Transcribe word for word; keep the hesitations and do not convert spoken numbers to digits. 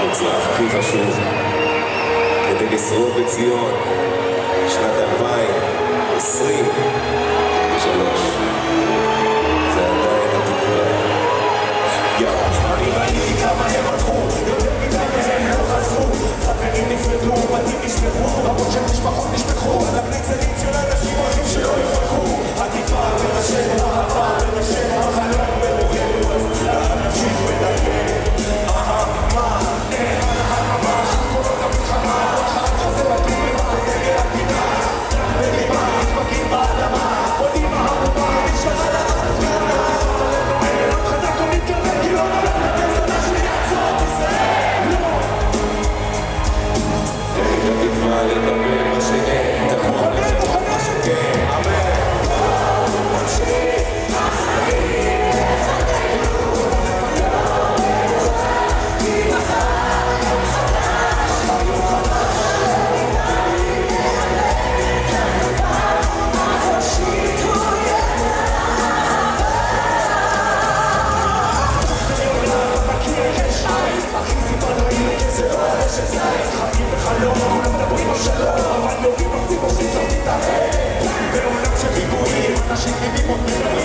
נצרך, הכי חשוב, כדי לשרוד בציון, שנת אלפיים עשרים ושלוש. זה עדיין התקווה. יאו. אני ראיתי כמה הם הלכו, יותר מדי מהם לא חזרו. חברים נפרדו, בתים נשפכו, רבות של משפחות נשפכו. על הפניצלים של אנשים אחים שלא יפרחו. התקווה בראשינו, אהבה בראשינו, החלום ברוחנו, אז כולם נמשיך בדרכנו. אהה, מה? איך אהה, מה? שכל עוד המלחמה, עוד חד חזה בקימה, דגל הפינה. ולימה, נדבקים באדמה, עוד עם ההרובה, נשארה לאדמה. אלוהים חזק או מתקרב, כי לא נולד לתזונה שיעצור את ישראל. לא! איך התקווה לקבל מה שאין, תקוע לשנות מה שכן. אמן. She give me one